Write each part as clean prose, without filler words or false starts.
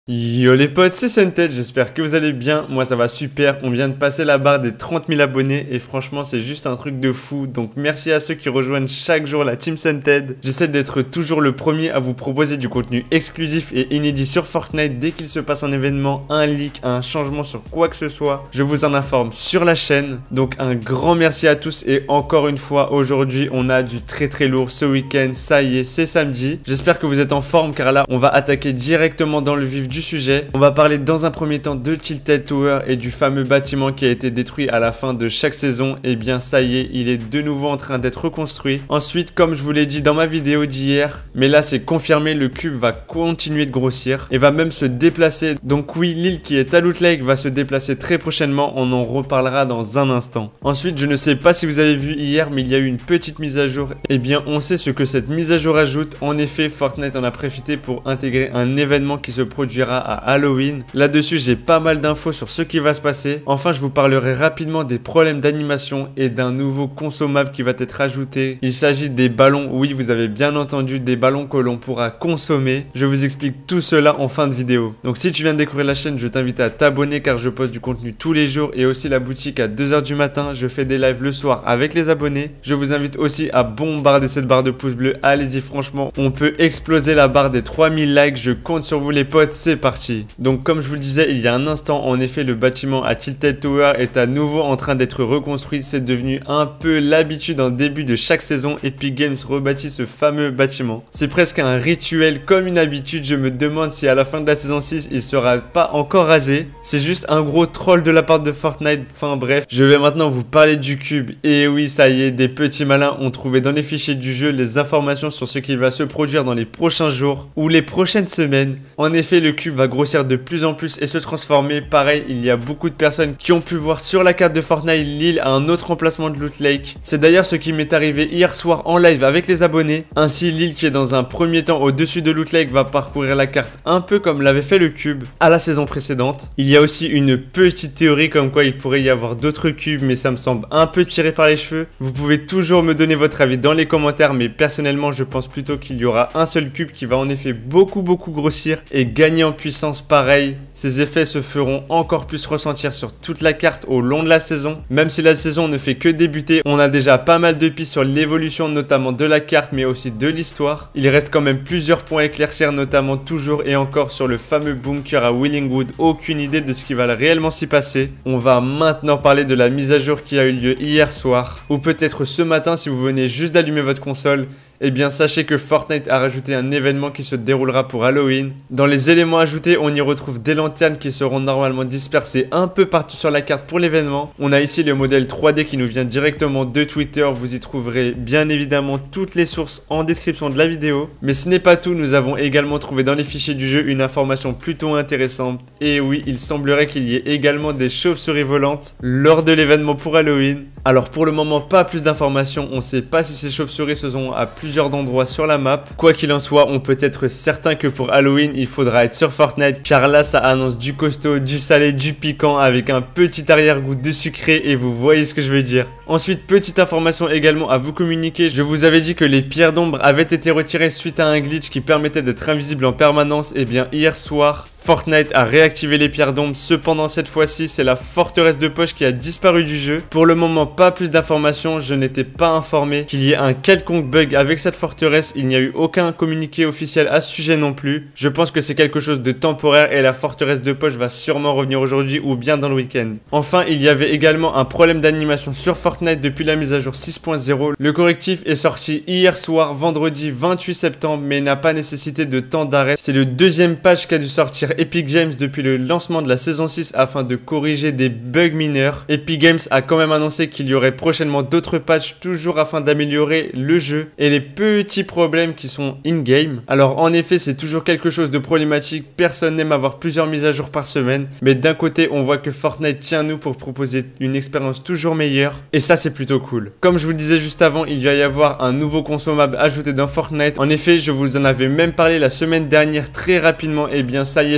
Yo les potes, c'est Sunted, j'espère que vous allez bien, moi ça va super, on vient de passer la barre des 30 000 abonnés et franchement c'est juste un truc de fou, donc merci à ceux qui rejoignent chaque jour la Team Sunted. J'essaie d'être toujours le premier à vous proposer du contenu exclusif et inédit sur Fortnite dès qu'il se passe un événement, un leak, un changement sur quoi que ce soit, je vous en informe sur la chaîne. Donc un grand merci à tous et encore une fois aujourd'hui on a du très lourd ce week-end, ça y est c'est samedi. J'espère que vous êtes en forme car là on va attaquer directement dans le vif du sujet. On va parler dans un premier temps de Tilted Tower et du fameux bâtiment qui a été détruit à la fin de chaque saison. Et bien ça y est, il est de nouveau en train d'être reconstruit. Ensuite, comme je vous l'ai dit dans ma vidéo d'hier, mais là c'est confirmé, le cube va continuer de grossir et va même se déplacer. Donc oui, l'île qui est à Loot Lake va se déplacer très prochainement, on en reparlera dans un instant. Ensuite, je ne sais pas si vous avez vu hier, mais il y a eu une petite mise à jour. Et bien on sait ce que cette mise à jour ajoute. En effet, Fortnite en a profité pour intégrer un événement qui se produira à Halloween. Là-dessus, j'ai pas mal d'infos sur ce qui va se passer. Enfin, je vous parlerai rapidement des problèmes d'animation et d'un nouveau consommable qui va être ajouté. Il s'agit des ballons. Oui, vous avez bien entendu, des ballons que l'on pourra consommer. Je vous explique tout cela en fin de vidéo. Donc, si tu viens de découvrir la chaîne, je t'invite à t'abonner car je poste du contenu tous les jours et aussi la boutique à 2 h du matin. Je fais des lives le soir avec les abonnés. Je vous invite aussi à bombarder cette barre de pouces bleus. Allez-y, franchement, on peut exploser la barre des 3000 likes. Je compte sur vous les potes, c'est parti. Donc comme je vous le disais il y a un instant, en effet le bâtiment à Tilted Tower est à nouveau en train d'être reconstruit. C'est devenu un peu l'habitude en début de chaque saison. Epic Games rebâtit ce fameux bâtiment. C'est presque un rituel, comme une habitude. Je me demande si à la fin de la saison 6 il sera pas encore rasé. C'est juste un gros troll de la part de Fortnite. Enfin bref, je vais maintenant vous parler du cube. Et oui, ça y est, des petits malins ont trouvé dans les fichiers du jeu les informations sur ce qui va se produire dans les prochains jours ou les prochaines semaines. En effet, le cube va grossir de plus en plus et se transformer. Pareil, il y a beaucoup de personnes qui ont pu voir sur la carte de Fortnite l'île à un autre emplacement de Loot Lake. C'est d'ailleurs ce qui m'est arrivé hier soir en live avec les abonnés. Ainsi, l'île qui est dans un premier temps au-dessus de Loot Lake va parcourir la carte un peu comme l'avait fait le cube à la saison précédente. Il y a aussi une petite théorie comme quoi il pourrait y avoir d'autres cubes, mais ça me semble un peu tiré par les cheveux. Vous pouvez toujours me donner votre avis dans les commentaires, mais personnellement je pense plutôt qu'il y aura un seul cube qui va en effet beaucoup grossir et gagner en puissance. Pareil, ces effets se feront encore plus ressentir sur toute la carte au long de la saison. Même si la saison ne fait que débuter, on a déjà pas mal de pistes sur l'évolution notamment de la carte mais aussi de l'histoire. Il reste quand même plusieurs points à éclaircir, notamment toujours et encore sur le fameux bunker à Willingwood. Aucune idée de ce qui va réellement s'y passer. On va maintenant parler de la mise à jour qui a eu lieu hier soir ou peut-être ce matin si vous venez juste d'allumer votre console. Eh bien sachez que Fortnite a rajouté un événement qui se déroulera pour Halloween. Dans les éléments ajoutés, on y retrouve des lanternes qui seront normalement dispersées un peu partout sur la carte pour l'événement. On a ici le modèle 3D qui nous vient directement de Twitter. Vous y trouverez bien évidemment toutes les sources en description de la vidéo. Mais ce n'est pas tout, nous avons également trouvé dans les fichiers du jeu une information plutôt intéressante. Et oui, il semblerait qu'il y ait également des chauves-souris volantes lors de l'événement pour Halloween. Alors pour le moment, pas plus d'informations, on ne sait pas si ces chauves-souris se sont à plusieurs endroits sur la map. Quoi qu'il en soit, on peut être certain que pour Halloween, il faudra être sur Fortnite car là ça annonce du costaud, du salé, du piquant avec un petit arrière-goût de sucré et vous voyez ce que je veux dire. Ensuite, petite information également à vous communiquer, je vous avais dit que les pierres d'ombre avaient été retirées suite à un glitch qui permettait d'être invisible en permanence. Et bien hier soir, Fortnite a réactivé les pierres d'ombre. Cependant cette fois-ci c'est la forteresse de poche qui a disparu du jeu. Pour le moment pas plus d'informations, je n'étais pas informé qu'il y ait un quelconque bug avec cette forteresse. Il n'y a eu aucun communiqué officiel à ce sujet non plus. Je pense que c'est quelque chose de temporaire et la forteresse de poche va sûrement revenir aujourd'hui ou bien dans le week-end. Enfin il y avait également un problème d'animation sur Fortnite depuis la mise à jour 6.0. Le correctif est sorti hier soir vendredi 28 septembre mais n'a pas nécessité de temps d'arrêt. C'est le deuxième patch qui a dû sortir Epic Games depuis le lancement de la saison 6 afin de corriger des bugs mineurs. Epic Games a quand même annoncé qu'il y aurait prochainement d'autres patchs toujours afin d'améliorer le jeu et les petits problèmes qui sont in-game. Alors en effet c'est toujours quelque chose de problématique, personne n'aime avoir plusieurs mises à jour par semaine, mais d'un côté on voit que Fortnite tient nous pour proposer une expérience toujours meilleure et ça c'est plutôt cool. Comme je vous le disais juste avant, il va y avoir un nouveau consommable ajouté dans Fortnite. En effet je vous en avais même parlé la semaine dernière très rapidement, et bien ça y est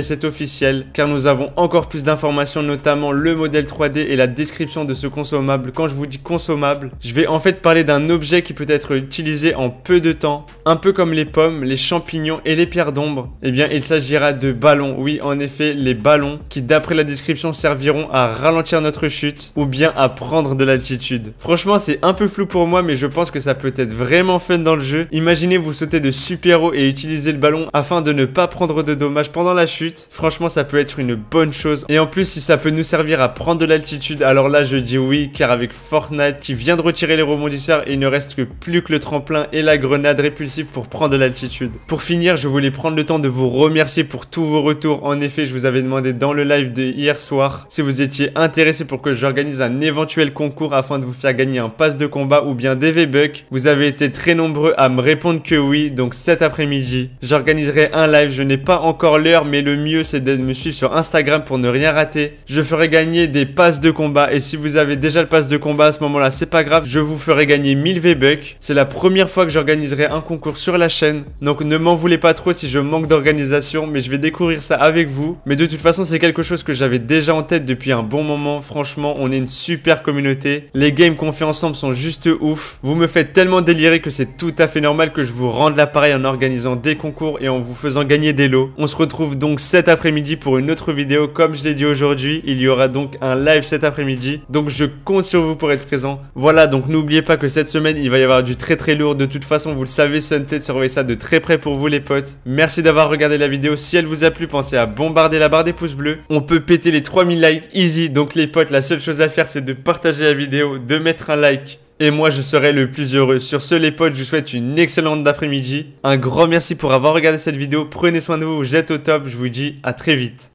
c'est officiel, car nous avons encore plus d'informations, notamment le modèle 3D et la description de ce consommable. Quand je vous dis consommable, je vais en fait parler d'un objet qui peut être utilisé en peu de temps, un peu comme les pommes, les champignons et les pierres d'ombre. Eh bien, il s'agira de ballons. Oui, en effet, les ballons qui, d'après la description, serviront à ralentir notre chute ou bien à prendre de l'altitude. Franchement, c'est un peu flou pour moi, mais je pense que ça peut être vraiment fun dans le jeu. Imaginez vous sauter de super haut et utiliser le ballon afin de ne pas prendre de dommages pendant la chute. Franchement, ça peut être une bonne chose. Et en plus, si ça peut nous servir à prendre de l'altitude, alors là, je dis oui, car avec Fortnite qui vient de retirer les rebondisseurs, il ne reste que plus que le tremplin et la grenade répulsive pour prendre de l'altitude. Pour finir, je voulais prendre le temps de vous remercier pour tous vos retours. En effet, je vous avais demandé dans le live de hier soir si vous étiez intéressé pour que j'organise un éventuel concours afin de vous faire gagner un pass de combat ou bien des V-Bucks. Vous avez été très nombreux à me répondre que oui, donc cet après-midi, j'organiserai un live. Je n'ai pas encore l'heure, mais le mieux c'est de me suivre sur Instagram pour ne rien rater. Je ferai gagner des passes de combat et si vous avez déjà le pass de combat à ce moment-là, c'est pas grave, je vous ferai gagner 1000 V-Bucks. C'est la première fois que j'organiserai un concours sur la chaîne, donc ne m'en voulez pas trop si je manque d'organisation, mais je vais découvrir ça avec vous. Mais de toute façon, c'est quelque chose que j'avais déjà en tête depuis un bon moment. Franchement, on est une super communauté. Les games qu'on fait ensemble sont juste ouf. Vous me faites tellement délirer que c'est tout à fait normal que je vous rende l'appareil en organisant des concours et en vous faisant gagner des lots. On se retrouve donc cet après-midi pour une autre vidéo. Comme je l'ai dit aujourd'hui, il y aura donc un live cet après-midi. Donc je compte sur vous pour être présent. Voilà, donc n'oubliez pas que cette semaine, il va y avoir du très lourd. De toute façon, vous le savez, Sunted surveille ça de très près pour vous les potes. Merci d'avoir regardé la vidéo. Si elle vous a plu, pensez à bombarder la barre des pouces bleus. On peut péter les 3000 likes easy. Donc les potes, la seule chose à faire, c'est de partager la vidéo, de mettre un like. Et moi, je serai le plus heureux. Sur ce, les potes, je vous souhaite une excellente après-midi. Un grand merci pour avoir regardé cette vidéo. Prenez soin de vous, vous êtes au top. Je vous dis à très vite.